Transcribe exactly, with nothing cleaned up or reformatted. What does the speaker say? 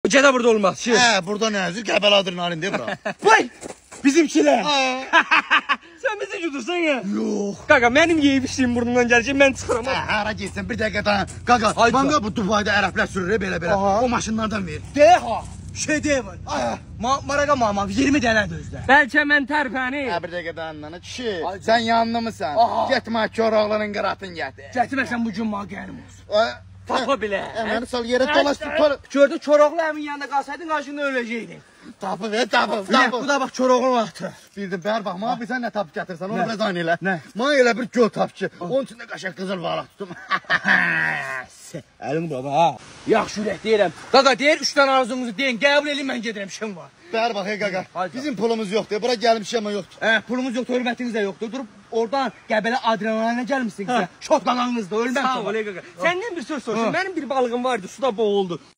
Gədə burada olmaz. Şey. Hə, burada nə üzür? Qəbələ adrenalin deyə bura. Vay! Bizimkilər. Hə. Sən bizi yudursan ya. Yox. Qaqa, mənim yeyib içdiyim burnumdan gələcək, mən çıxıram. Hə, hara getsən bir dəqiqə dayan. Qaqa, bana bu Dubayda ərəblər sürür belə-belə. O maşınlardan ver. De ha. Şey de var. Ma Maraqa mama iyirmi dənədir özdə. Bəlkə mən tərpəni. Hə, bir dəqiqə dayan nana. Kişi, sən yanlı mısan? Getmə Koroğlunun qıratın gətir. Gətirməsən bu gün ma gəlim olsun. Tapa bilə. Məni sal yerə dolaşdır. Gördün Koroğlu əmin yanında qalsaydın qarşında öləcəydin. Tapı ver, tapı, Bir tapı. bu da bax Koroğlu atı. Bildim, bər bax, mənə bir sən nə tapı gətirsən, onu biraz aynı elə. Nə? Mənə elə bir göl tap ki, onun içində qaşaq qızıl varaq tutum. Əlin baba ha. Yaxşı ürək deyirəm. Qaqa deyir üç dənə arzunuzu deyin, qəbul edin mən gedirəm işim var. Bər bax, ey qaqa, bizim pulumuz yoxdur, bura gəlmişik amma yoxdur. Hə, pulumuz yoxdur, hörmətiniz də yoxdur. Durub oradan Qəbələ adrenalinə gəlmisiniz. Şotlanağınızda ölməm. Sağ ol, ey qaqa. Səndən bir söz soruşum. Mənim bir balığım vardı, suda boğuldu.